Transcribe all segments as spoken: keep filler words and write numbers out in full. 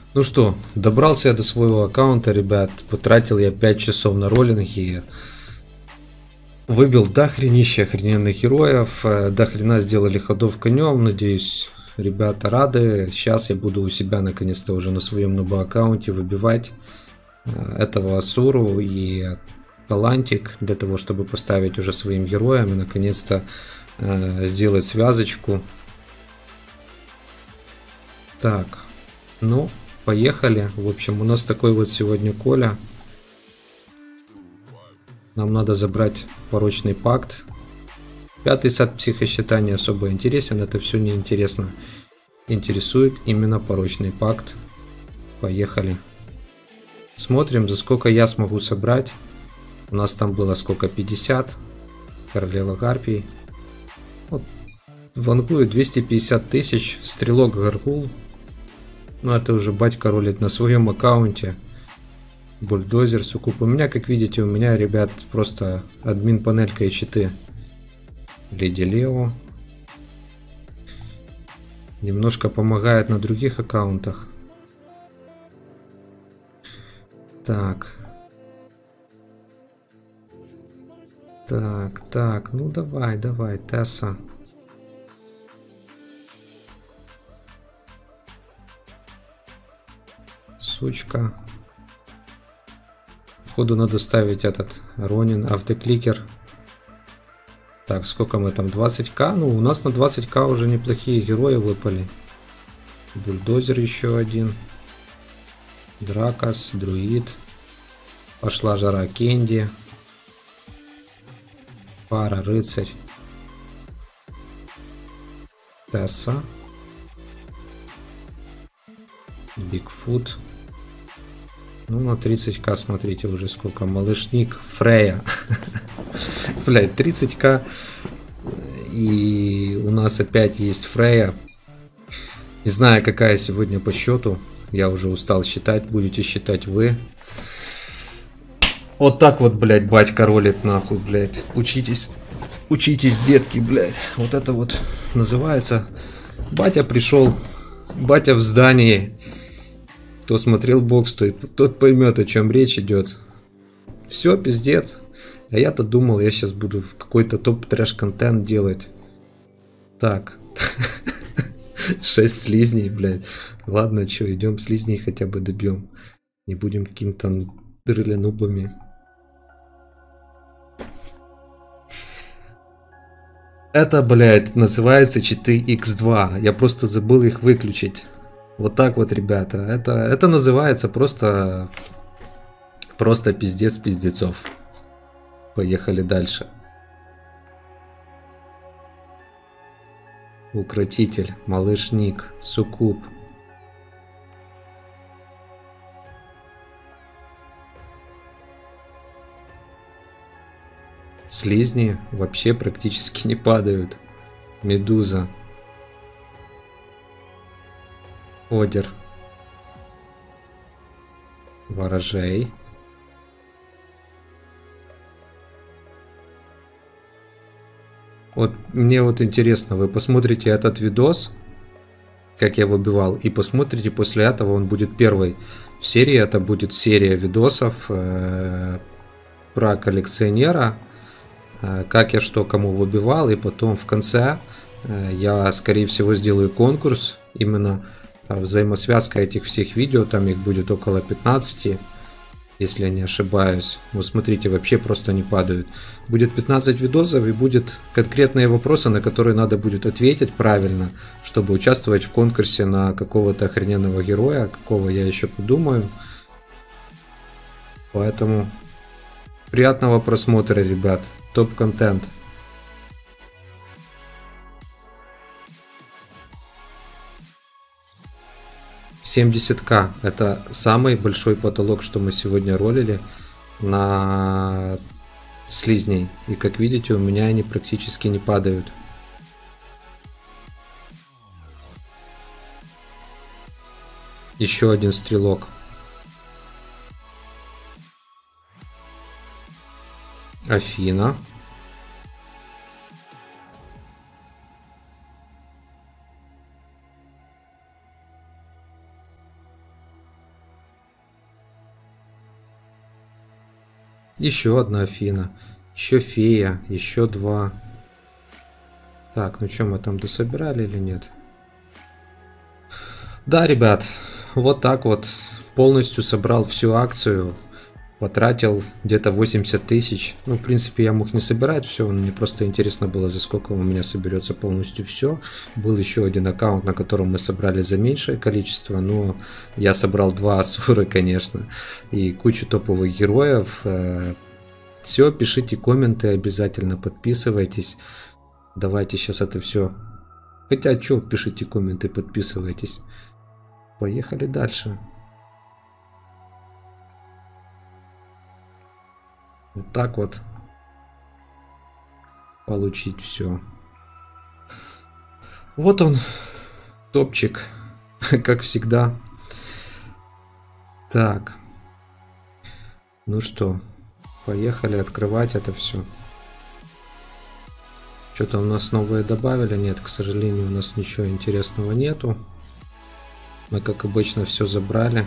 Ну что, добрался я до своего аккаунта, ребят. Потратил я пять часов на роллинги. Выбил дохренища охрененных героев. э, Дохрена сделали ходов конем. Надеюсь, ребята рады. Сейчас я буду у себя наконец-то уже на своем новом аккаунте выбивать э, этого Асуру и Талантик. Для того, чтобы поставить уже своим героям и наконец-то э, сделать связочку. Так, ну... Поехали. В общем, у нас такой вот сегодня Коля. Нам надо забрать порочный пакт. Пятый сад психосчета не особо интересен. Это все не интересно. Интересует именно порочный пакт. Поехали. Смотрим, за сколько я смогу собрать. У нас там было сколько? пятьдесят. Королева Гарпий. Вот. Вангую двести пятьдесят тысяч. Стрелок Гаргул. Ну, это уже батька ролит на своем аккаунте. Бульдозер, Суккуб. У меня, как видите, у меня, ребят, просто админ панелька и читы. Леди Лео. Немножко помогает на других аккаунтах. Так. Так, так. Ну, давай, давай, Тесса. Сучка. Походу надо ставить этот Ронин, автокликер. Так, сколько мы там? двадцать ка? Ну, у нас на двадцать ка уже неплохие герои выпали. Бульдозер еще один. Дракос, Друид. Пошла жара Кенди. Пара, Рыцарь. Тесса. Бигфут. Ну, на тридцать ка, смотрите, уже сколько. Малышник, Фрея. Блять, тридцать ка. И у нас опять есть Фрея. Не знаю, какая сегодня по счету. Я уже устал считать. Будете считать вы. Вот так вот, блядь, батька ролит, нахуй, блядь. Учитесь. Учитесь, детки, блядь. Вот это вот называется. Батя пришел. Батя в здании. Кто смотрел бокс, тот поймет, о чем речь идет. Все, пиздец. А я-то думал, я сейчас буду какой-то топ-трэш-контент делать. Так. шесть слизней, блядь. Ладно, что, идем слизней хотя бы добьем. Не будем каким-то дрыленубами. Это, блядь, называется читы икс два. Я просто забыл их выключить. Вот так вот, ребята. Это, это называется просто... Просто пиздец пиздецов. Поехали дальше. Укротитель, малышник, Суккуб. Слизни вообще практически не падают. Медуза. Одер. Ворожей. Вот мне вот интересно, вы посмотрите этот видос, как я выбивал, и посмотрите после этого, он будет первый в серии. Это будет серия видосов э, про коллекционера, э, как я что кому выбивал, и потом в конце э, я, скорее всего, сделаю конкурс, именно взаимосвязка этих всех видео, там их будет около пятнадцати, если я не ошибаюсь. Вот смотрите, вообще просто не падают. Будет пятнадцать видосов и будет конкретные вопросы, на которые надо будет ответить правильно, чтобы участвовать в конкурсе на какого-то охрененного героя, какого я еще подумаю. Поэтому приятного просмотра, ребят. Топ-контент. семьдесят ка это самый большой потолок, что мы сегодня ролили на слизней. И как видите, у меня они практически не падают. Еще один стрелок. Афина. Еще одна Афина. Еще фея. Еще два. Так, ну что, мы там дособирали или нет? Да, ребят, вот так вот. Полностью собрал всю акцию. Потратил где-то восемьдесят тысяч. Ну, в принципе, я мог не собирать все. Мне просто интересно было, за сколько у меня соберется полностью все. Был еще один аккаунт, на котором мы собрали за меньшее количество. Но я собрал два Асуры, конечно. И кучу топовых героев. Все, пишите комменты, обязательно подписывайтесь. Давайте сейчас это все. Хотя, что, пишите комменты, подписывайтесь. Поехали дальше. Вот так вот получить все. Вот он, топчик, как всегда. Так. Ну что, поехали открывать это все. Что-то у нас новое добавили? Нет, к сожалению, у нас ничего интересного нету. Мы, как обычно, все забрали.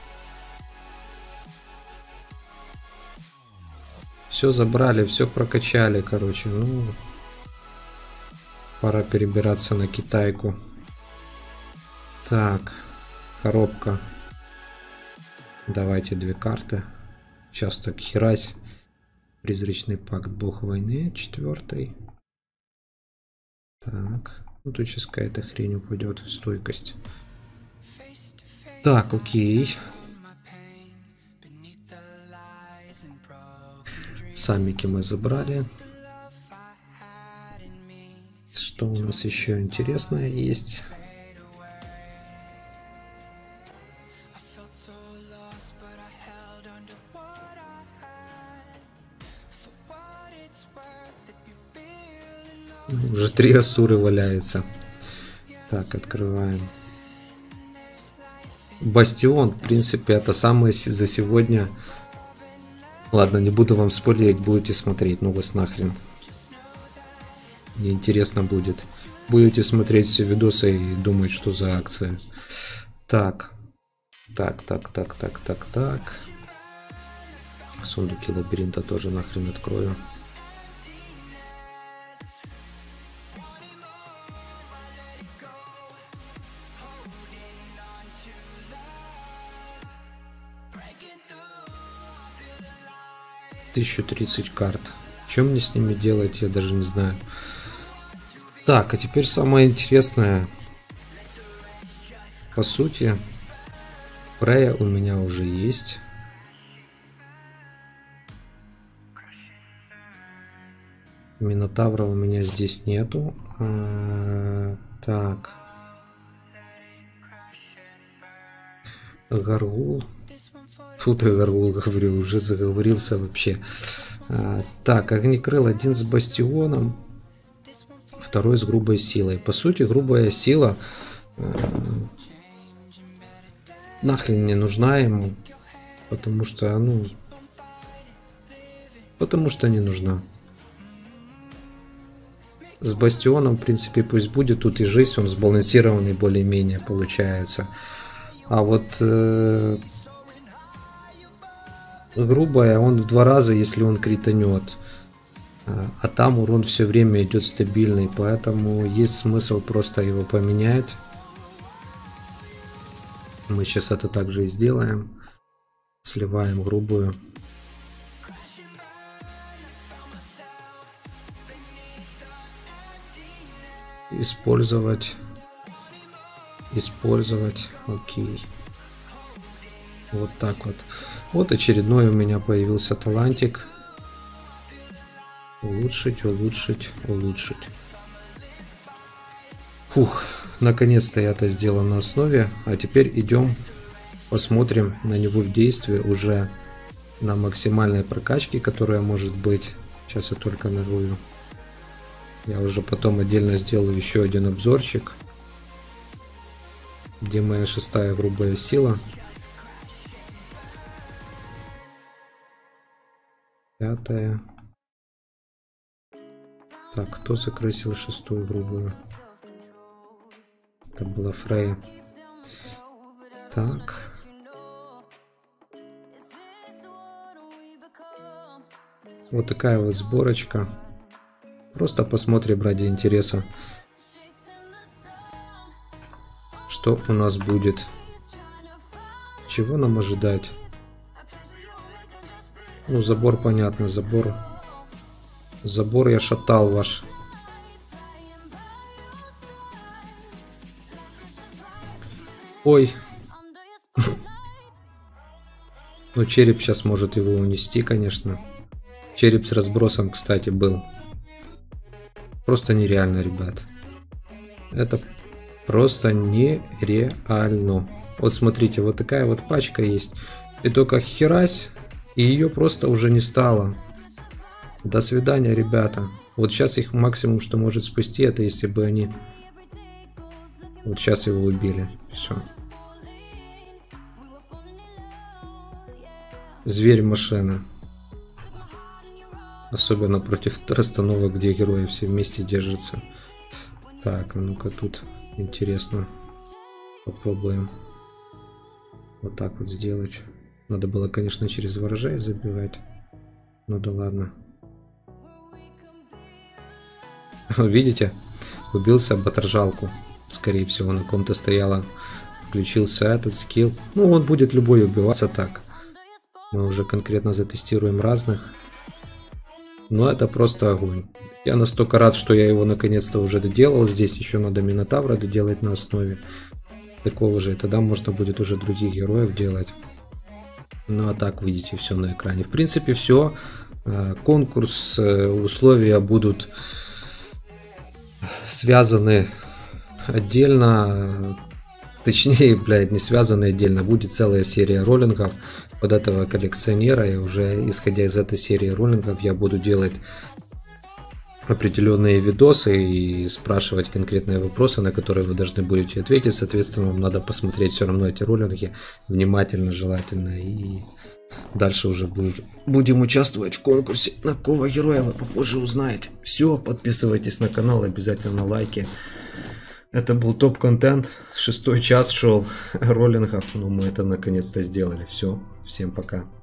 Все забрали, все прокачали, короче. Ну, пора перебираться на Китайку. Так, коробка. Давайте две карты. Сейчас так херась. Призрачный пакт, бог войны, четвертый. Так, ну тут сейчас какая-то хрень упадет, стойкость. Так, окей. Самики мы забрали. Что у нас еще интересное есть? Уже три Асуры валяется. Так, открываем. Бастион, в принципе, это самое за сегодня. Ладно, не буду вам спойлерить, будете смотреть, ну вас нахрен. Мне интересно будет. Будете смотреть все видосы и думать, что за акция. Так. Так, так, так, так, так, так. Сундуки лабиринта тоже нахрен открою. тысяча тридцать карт. Что мне с ними делать, я даже не знаю. Так, а теперь самое интересное. По сути, Фрея у меня уже есть. Минотавра у меня здесь нету. А, так. Гаргул. Фу, ты Гаргул, говорю, уже заговорился вообще. А, так, Огнекрыл один с бастионом, второй с грубой силой. По сути, грубая сила а, нахрен не нужна ему, потому что, ну, потому что не нужна. С бастионом, в принципе, пусть будет, тут и жизнь, он сбалансированный более-менее получается. А вот э, грубая, он в два раза, если он кританет. А, а там урон все время идет стабильный, поэтому есть смысл просто его поменять. Мы сейчас это также и сделаем. Сливаем грубую. Использовать. Использовать. Окей. Вот так вот. Вот очередной у меня появился талантик. Улучшить, улучшить, улучшить. Фух, наконец-то я это сделал на основе. А теперь идем, посмотрим на него в действии уже на максимальной прокачке, которая может быть. Сейчас я только нарую. Я уже потом отдельно сделаю еще один обзорчик, где моя шестая грубая сила. Пятая. Так, кто закрасил шестую грубую? Это была Фрея. Так. Вот такая вот сборочка. Просто посмотрим ради интереса, что у нас будет. Чего нам ожидать? Ну, забор понятно, забор. Забор я шатал ваш. Ой. Ну, череп сейчас может его унести, конечно. Череп с разбросом, кстати, был. Просто нереально, ребят. Это просто нереально. Вот смотрите, вот такая вот пачка есть. И только херась, и ее просто уже не стало. До свидания, ребята. Вот сейчас их максимум, что может спасти, это если бы они... Вот сейчас его убили. Все. Зверь-машина. Особенно против расстановок, где герои все вместе держатся. Так, а ну-ка тут интересно. Попробуем вот так вот сделать. Надо было, конечно, через ворожай забивать. Ну да ладно. Видите? Убился об отражалку. Скорее всего, на ком-то стояло. Включился этот скилл. Ну, он будет любой убиваться так. Мы уже конкретно затестируем разных. Но это просто огонь. Я настолько рад, что я его наконец-то уже доделал. Здесь еще надо Минотавра доделать на основе такого же. И тогда можно будет уже других героев делать. Ну а так видите все на экране. В принципе все. Конкурс, условия будут связаны отдельно. Точнее, блядь, не связаны отдельно. Будет целая серия роллингов под этого коллекционера. И уже исходя из этой серии роллингов я буду делать определенные видосы и спрашивать конкретные вопросы, на которые вы должны будете ответить. Соответственно, вам надо посмотреть все равно эти роллинги внимательно, желательно. И дальше уже будет, будем участвовать в конкурсе. На какого героя вы попозже узнаете. Все, подписывайтесь на канал, обязательно лайки. Это был топ-контент. Шестой час шел роллингов, но мы это наконец-то сделали. Все, всем пока.